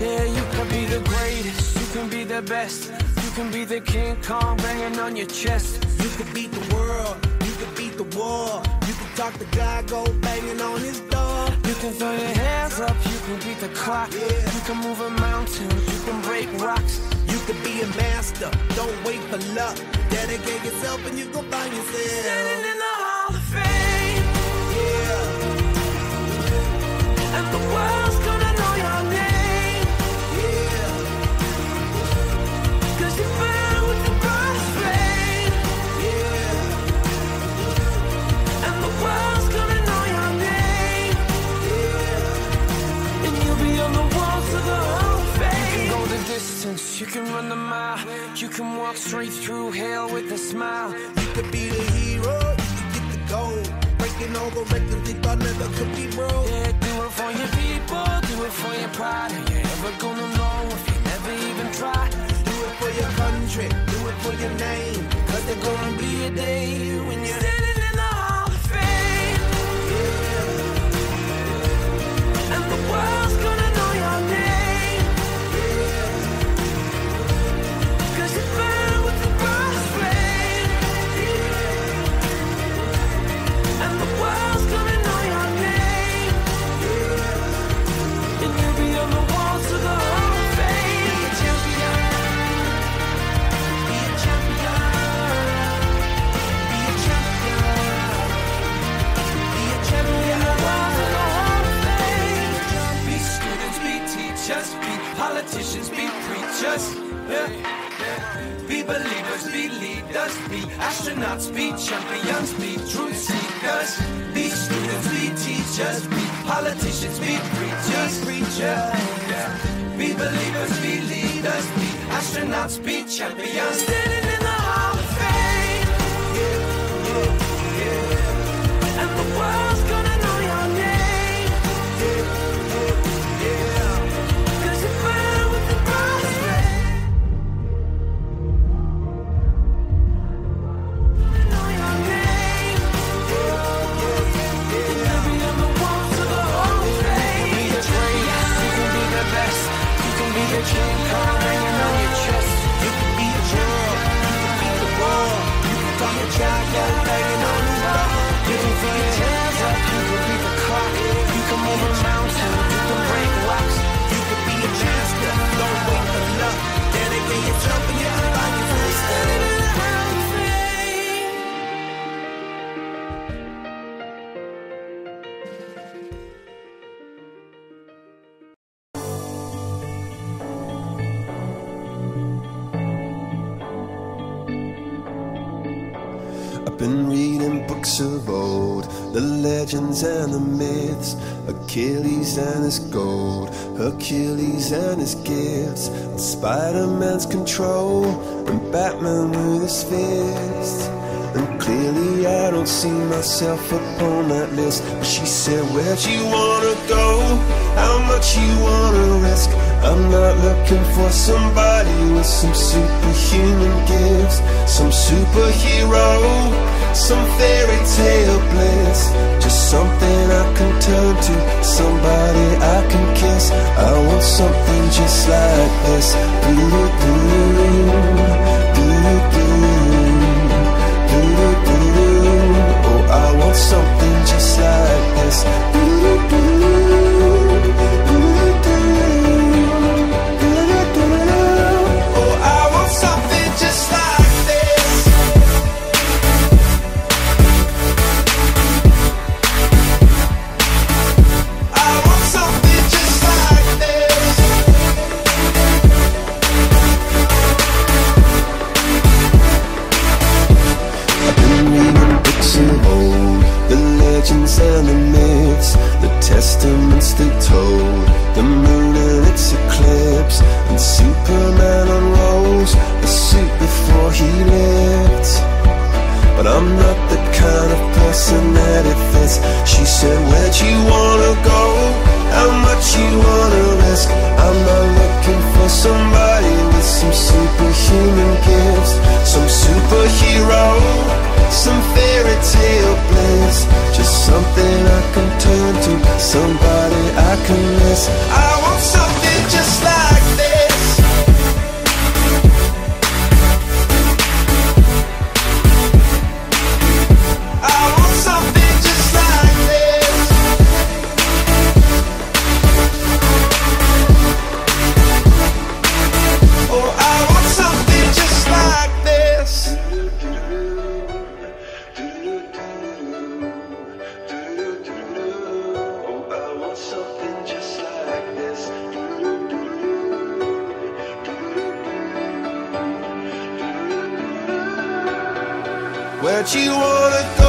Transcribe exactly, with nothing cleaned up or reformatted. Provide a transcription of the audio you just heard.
Yeah, you can be the greatest, you can be the best. You can be the King Kong banging on your chest. You can beat the world, you can beat the war. You can talk to God, go banging on his door. You can throw your hands up, you can beat the clock. Yeah. You can move a mountain, you can break rocks. You can be a master, don't wait for luck. Dedicate yourself and you gon' find yourself Standing in the Hall of Fame. Yeah. And the world's gonna know your name. Yeah. Cause you burn with the brightest flame. Yeah. And the world's gonna know your name. Yeah. And you'll be on the walls of the Hall of Fame. You can go the distance, you can run the mile. You can walk straight through hell with a smile. You could be the hero, you could get the gold. Breaking all the records they thought never could be broke. Yeah, do it for your people, do it for your pride. Are you ever gonna know if you never even try? Do it for your country, do it for your name. Cause there's gonna be a day when you're Standing in the Hall of Fame. yeah. And the world's gonna know your name. Cause you burn with the brightest flame. And the world's gonna know your name. And you'll be on the walls of the Hall of Fame. Be a champion. Be a champion. Be a champion. Be a champion. The walls of the Hall of Fame. Be students, be teachers, be politicians, be preachers. Yeah. Be believers, be leaders, be astronauts, be champions, be truth seekers. Be students, be teachers, be politicians, be preachers, preachers. Yeah. Be believers, be leaders, be astronauts, be champions. Standing in the Hall of Fame. Yeah, yeah, yeah. And the world's gonna know your name. Yeah, yeah, yeah. Cause you burn with the brightest flame. Know your name. And you'll be on the walls of the Hall of Fame. You can be the greatest, you can be the best. You can be the King Kong hanging on your chest. You can be a world, you can beat the war. You can talk to God, go banging on his door. You can throw your hands up, you can beat the clock. You can move a mountain, you can break rocks. You can be a master, don't wait for luck. Dedicate yourself and you can find yourself Standing in the Hall of Fame. I've been reading books of old, the legends and the myths, Achilles and his gold, Hercules and his gifts, and Spider-Man's control, and Batman with his fists. And clearly I don't see myself upon that list. But she said, where'd you wanna go? How much you wanna risk? I'm not looking for somebody with some superhuman gifts, some superhero, some fairy tale bliss. Just something I can turn to, somebody I can kiss. I want something just like this. Do-do-do, do-do-do. Oh, I want something just like this. Oh, I want something just like this. I want something just like this. I've been reading books of old, the legends and the myths, the testaments they told, the moon and its eclipse, and Superman unrolls the suit before he lived. But I'm not the kind of person that it fits. She said, where'd you wanna go? How much you wanna risk? I'm not looking for somebody with some superhuman gifts, some superhero, some fairy tale bliss. Just something I can turn to, somebody I can miss. I want something just like Where'd you wanna go?